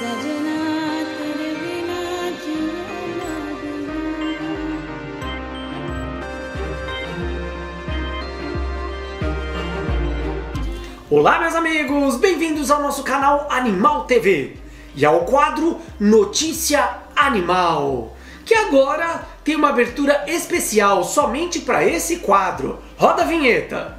सजना तेरे बिना जीना Olá, meus amigos! Bem-vindos ao nosso canal Animal TV e ao quadro Notícia Animal, que agora tem uma abertura especial somente para esse quadro. Roda a vinheta!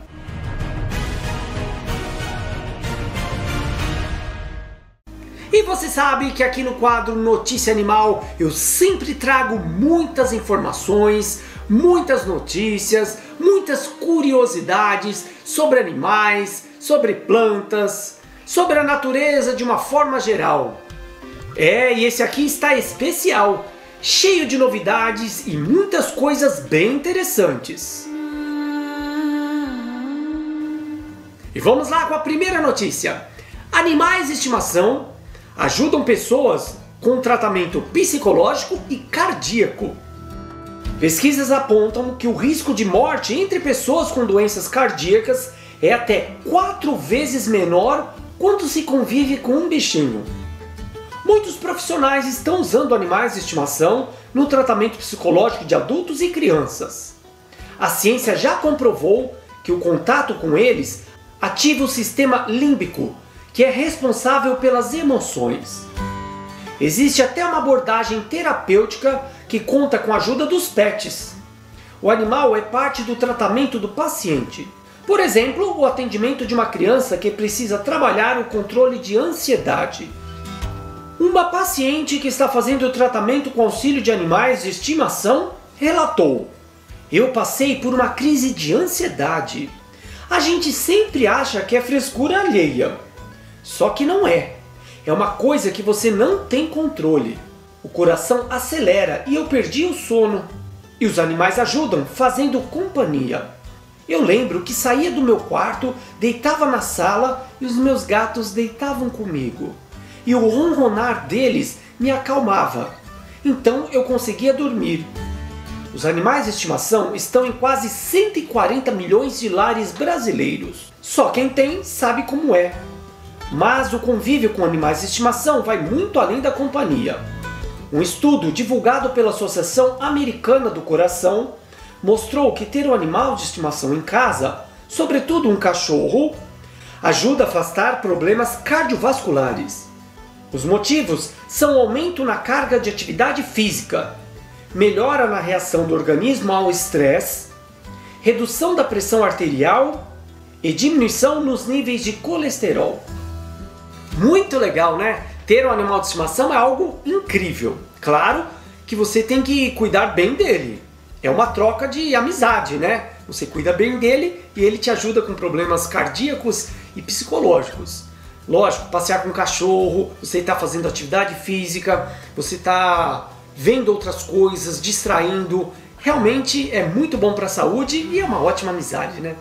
E você sabe que aqui no quadro Notícia Animal eu sempre trago muitas informações, muitas notícias, muitas curiosidades sobre animais, sobre plantas, sobre a natureza de uma forma geral. E esse aqui está especial, cheio de novidades e muitas coisas bem interessantes. E vamos lá com a primeira notícia. Animais de estimação ajudam pessoas com tratamento psicológico e cardíaco. Pesquisas apontam que o risco de morte entre pessoas com doenças cardíacas é até 4 vezes menor quando se convive com um bichinho. Muitos profissionais estão usando animais de estimação no tratamento psicológico de adultos e crianças. A ciência já comprovou que o contato com eles ativa o sistema límbico, que é responsável pelas emoções. Existe até uma abordagem terapêutica que conta com a ajuda dos pets. O animal é parte do tratamento do paciente. Por exemplo, o atendimento de uma criança que precisa trabalhar o controle de ansiedade. Uma paciente que está fazendo o tratamento com auxílio de animais de estimação relatou: "Eu passei por uma crise de ansiedade. A gente sempre acha que é frescura alheia. Só que não é. É uma coisa que você não tem controle. O coração acelera e eu perdi o sono. E os animais ajudam, fazendo companhia. Eu lembro que saía do meu quarto, deitava na sala e os meus gatos deitavam comigo. E o ronronar deles me acalmava. Então eu conseguia dormir." Os animais de estimação estão em quase 140 milhões de lares brasileiros. Só quem tem sabe como é. Mas o convívio com animais de estimação vai muito além da companhia. Um estudo divulgado pela Associação Americana do Coração mostrou que ter um animal de estimação em casa, sobretudo um cachorro, ajuda a afastar problemas cardiovasculares. Os motivos são aumento na carga de atividade física, melhora na reação do organismo ao estresse, redução da pressão arterial e diminuição nos níveis de colesterol. Muito legal, né? Ter um animal de estimação é algo incrível. Claro que você tem que cuidar bem dele. É uma troca de amizade, né? Você cuida bem dele e ele te ajuda com problemas cardíacos e psicológicos. Lógico, passear com um cachorro, você está fazendo atividade física, você está vendo outras coisas, distraindo. Realmente é muito bom para a saúde e é uma ótima amizade, né?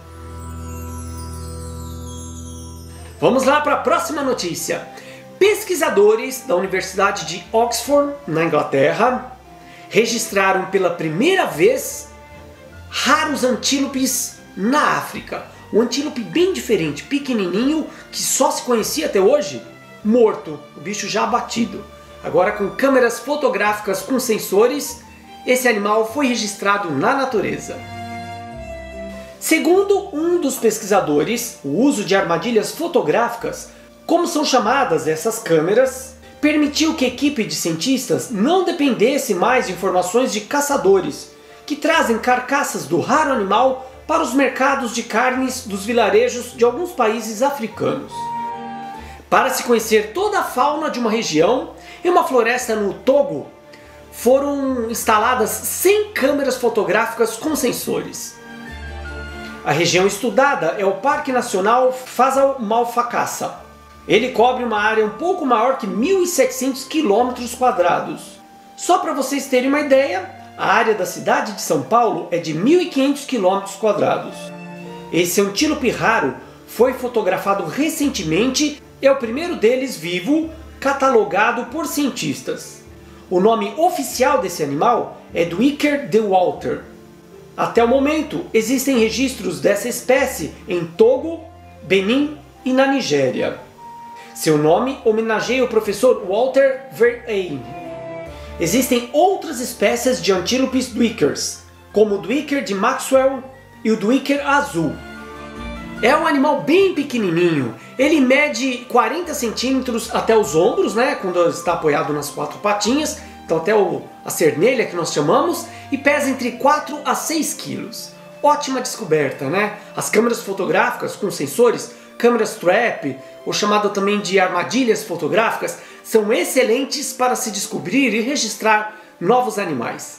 Vamos lá para a próxima notícia. Pesquisadores da Universidade de Oxford, na Inglaterra, registraram pela primeira vez raros antílopes na África. Um antílope bem diferente, pequenininho, que só se conhecia até hoje, morto, o bicho já abatido. Agora, com câmeras fotográficas com sensores, esse animal foi registrado na natureza. Segundo um dos pesquisadores, o uso de armadilhas fotográficas, como são chamadas essas câmeras, permitiu que a equipe de cientistas não dependesse mais de informações de caçadores, que trazem carcaças do raro animal para os mercados de carnes dos vilarejos de alguns países africanos. Para se conhecer toda a fauna de uma região, em uma floresta no Togo, foram instaladas 100 câmeras fotográficas com sensores. A região estudada é o Parque Nacional Fazal Malfakassa. Ele cobre uma área um pouco maior que 1.700 km². Só para vocês terem uma ideia, a área da cidade de São Paulo é de 1.500 km². Esse antílope raro foi fotografado recentemente e é o primeiro deles vivo, catalogado por cientistas. O nome oficial desse animal é Duiker de Walter. Até o momento, existem registros dessa espécie em Togo, Benin e na Nigéria. Seu nome homenageia o professor Walter Verheyen. Existem outras espécies de antílopes duikers, como o duiker de Maxwell e o duiker azul. É um animal bem pequenininho, ele mede 40 centímetros até os ombros, né, quando está apoiado nas 4 patinhas, então até a cernelha que nós chamamos, e pesa entre 4 a 6 quilos. Ótima descoberta, né? As câmeras fotográficas com sensores, câmeras trap, ou chamada também de armadilhas fotográficas, são excelentes para se descobrir e registrar novos animais.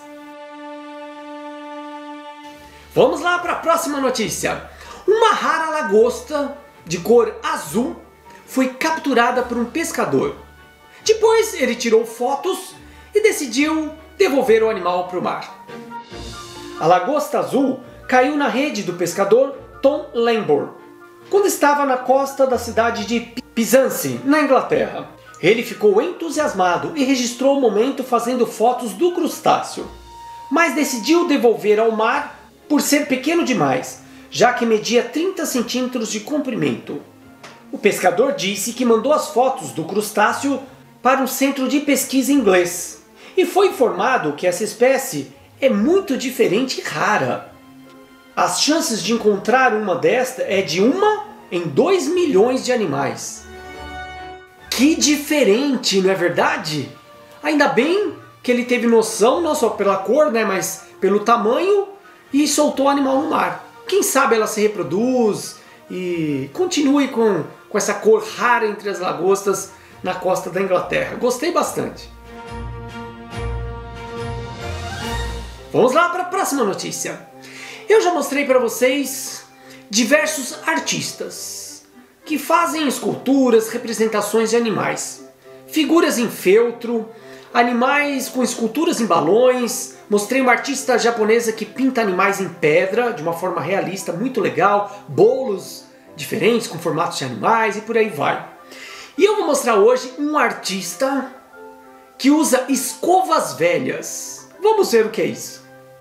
Vamos lá para a próxima notícia. Uma rara lagosta de cor azul foi capturada por um pescador. Depois ele tirou fotos e decidiu devolver o animal para o mar. A lagosta azul caiu na rede do pescador Tom Lambert quando estava na costa da cidade de Penzance, na Inglaterra. Ele ficou entusiasmado e registrou o momento fazendo fotos do crustáceo, mas decidiu devolver ao mar por ser pequeno demais, já que media 30 centímetros de comprimento. O pescador disse que mandou as fotos do crustáceo para um centro de pesquisa inglês e foi informado que essa espécie é muito diferente e rara. As chances de encontrar uma desta é de 1 em 2 milhões de animais. Que diferente, não é verdade? Ainda bem que ele teve noção, não só pela cor, né, mas pelo tamanho, e soltou o animal no mar. Quem sabe ela se reproduz e continue com essa cor rara entre as lagostas na costa da Inglaterra. Gostei bastante. Vamos lá para a próxima notícia. Eu já mostrei para vocês diversos artistas que fazem esculturas, representações de animais, figuras em feltro, animais com esculturas em balões. Mostrei uma artista japonesa que pinta animais em pedra de uma forma realista, muito legal, bolos diferentes com formatos de animais e por aí vai. E eu vou mostrar hoje um artista que usa escovas velhas. Vamos ver o que é isso.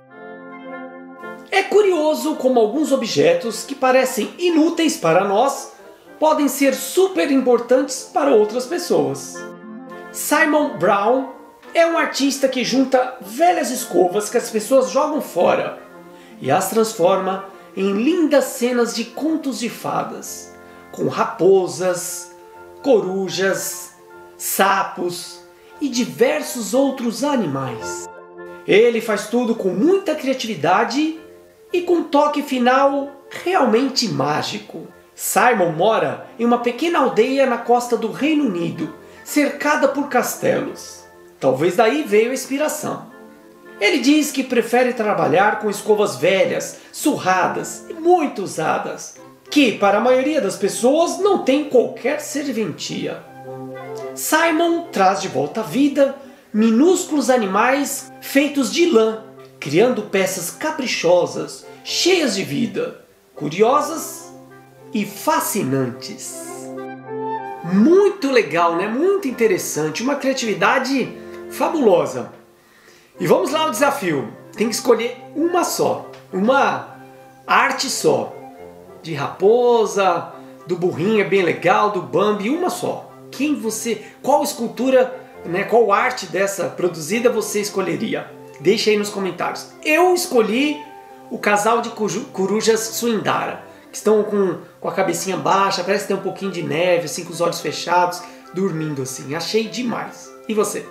É curioso como alguns objetos que parecem inúteis para nós podem ser super importantes para outras pessoas. Simon Brown é um artista que junta velhas escovas que as pessoas jogam fora e as transforma em lindas cenas de contos de fadas, com raposas, corujas, sapos e diversos outros animais. Ele faz tudo com muita criatividade e com um toque final realmente mágico. Simon mora em uma pequena aldeia na costa do Reino Unido, cercada por castelos. Talvez daí veio a inspiração. Ele diz que prefere trabalhar com escovas velhas, surradas e muito usadas, que para a maioria das pessoas não tem qualquer serventia. Simon traz de volta à vida minúsculos animais feitos de lã, criando peças caprichosas, cheias de vida, curiosas e fascinantes. Muito legal, né? Muito interessante, uma criatividade fabulosa. E vamos lá ao desafio. Tem que escolher uma só, uma arte só. De raposa, do burrinho é bem legal, do Bambi, uma só. Qual escultura, né, qual arte dessa produzida você escolheria? Deixa aí nos comentários. Eu escolhi o casal de corujas Suindara, que estão com a cabecinha baixa, parece ter um pouquinho de neve, assim, com os olhos fechados, dormindo assim. Achei demais. E você?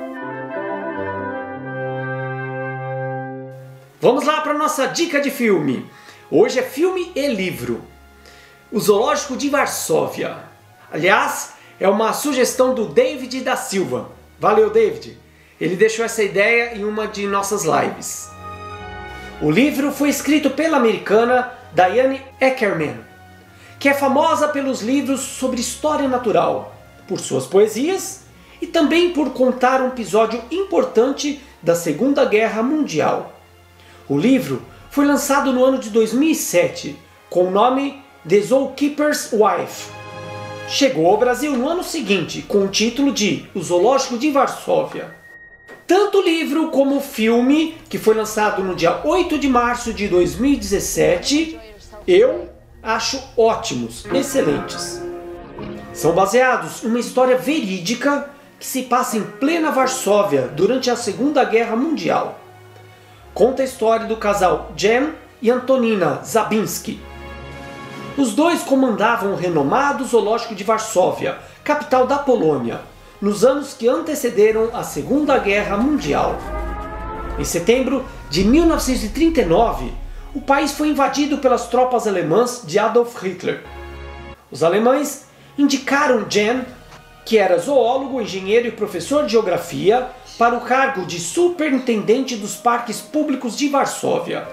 Vamos lá para a nossa dica de filme. Hoje é filme e livro. O Zoológico de Varsóvia. Aliás, é uma sugestão do David da Silva. Valeu, David! Ele deixou essa ideia em uma de nossas lives. O livro foi escrito pela americana Diane Ackerman, que é famosa pelos livros sobre história natural, por suas poesias e também por contar um episódio importante da Segunda Guerra Mundial. O livro foi lançado no ano de 2007 com o nome The Zookeeper's Wife. Chegou ao Brasil no ano seguinte com o título de O Zoológico de Varsóvia. Tanto o livro como o filme, que foi lançado no dia 8 de março de 2017, eu acho ótimos, excelentes. São baseados em uma história verídica que se passa em plena Varsóvia durante a Segunda Guerra Mundial. Conta a história do casal Jan e Antonina Zabinski. Os dois comandavam o renomado zoológico de Varsóvia, capital da Polônia, nos anos que antecederam a Segunda Guerra Mundial. Em setembro de 1939, o país foi invadido pelas tropas alemãs de Adolf Hitler. Os alemães indicaram Jan, que era zoólogo, engenheiro e professor de geografia, para o cargo de superintendente dos parques públicos de Varsóvia.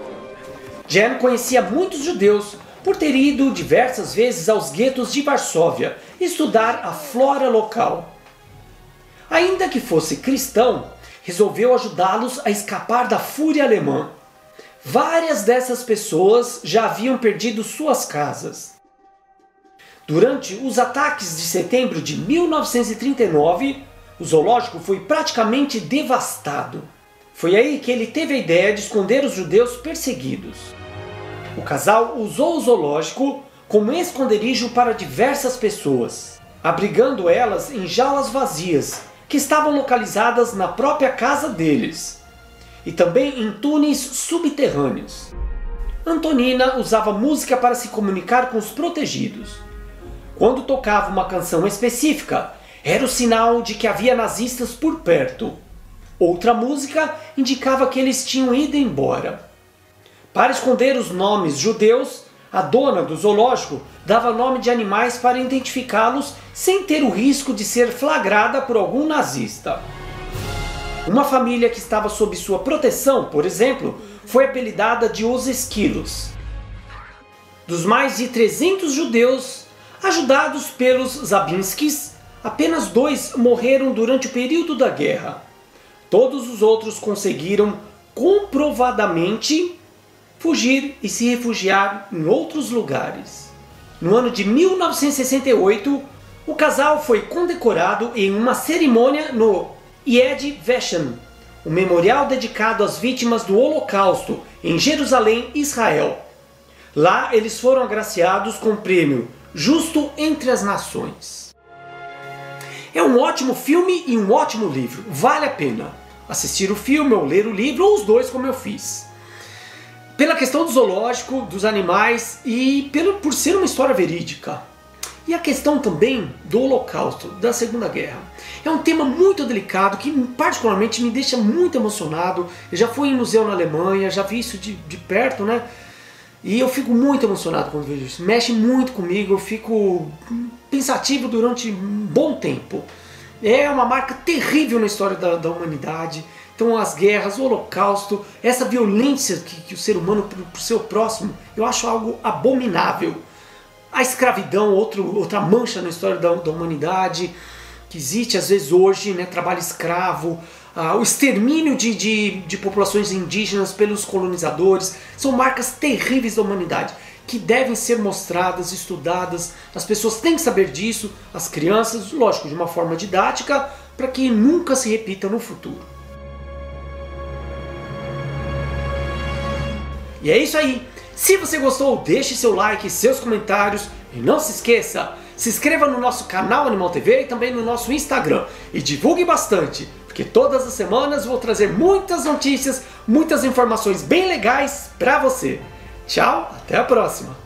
Jan conhecia muitos judeus por ter ido diversas vezes aos guetos de Varsóvia estudar a flora local. Ainda que fosse cristão, resolveu ajudá-los a escapar da fúria alemã. Várias dessas pessoas já haviam perdido suas casas. Durante os ataques de setembro de 1939, o zoológico foi praticamente devastado. Foi aí que ele teve a ideia de esconder os judeus perseguidos. O casal usou o zoológico como esconderijo para diversas pessoas, abrigando elas em jaulas vazias, que estavam localizadas na própria casa deles, e também em túneis subterrâneos. Antonina usava música para se comunicar com os protegidos. Quando tocava uma canção específica, era o sinal de que havia nazistas por perto. Outra música indicava que eles tinham ido embora. Para esconder os nomes judeus, a dona do zoológico dava nome de animais para identificá-los sem ter o risco de ser flagrada por algum nazista. Uma família que estava sob sua proteção, por exemplo, foi apelidada de Os Esquilos. Dos mais de 300 judeus ajudados pelos Zabinskis, apenas 2 morreram durante o período da guerra. Todos os outros conseguiram comprovadamente fugir e se refugiar em outros lugares. No ano de 1968, o casal foi condecorado em uma cerimônia no Yad Vashem, o memorial dedicado às vítimas do Holocausto em Jerusalém, Israel. Lá eles foram agraciados com o prêmio Justo entre as Nações. É um ótimo filme e um ótimo livro. Vale a pena assistir o filme ou ler o livro, ou os dois, como eu fiz. Pela questão do zoológico, dos animais e por ser uma história verídica. E a questão também do Holocausto, da Segunda Guerra. É um tema muito delicado que particularmente me deixa muito emocionado. Eu já fui em museu na Alemanha, já vi isso de perto, né? E eu fico muito emocionado quando vejo isso. Mexe muito comigo, eu fico pensativo durante um bom tempo. É uma marca terrível na história da humanidade. Então as guerras, o Holocausto, essa violência que o ser humano por seu próximo, eu acho algo abominável. A escravidão, outra mancha na história da humanidade, que existe às vezes hoje, né, trabalho escravo, o extermínio de populações indígenas pelos colonizadores, são marcas terríveis da humanidade, que devem ser mostradas, estudadas. As pessoas têm que saber disso, as crianças, lógico, de uma forma didática, para que nunca se repita no futuro. E é isso aí! Se você gostou, deixe seu like, seus comentários e não se esqueça, se inscreva no nosso canal Animal TV e também no nosso Instagram e divulgue bastante, porque todas as semanas vou trazer muitas notícias, muitas informações bem legais para você. Tchau, até a próxima!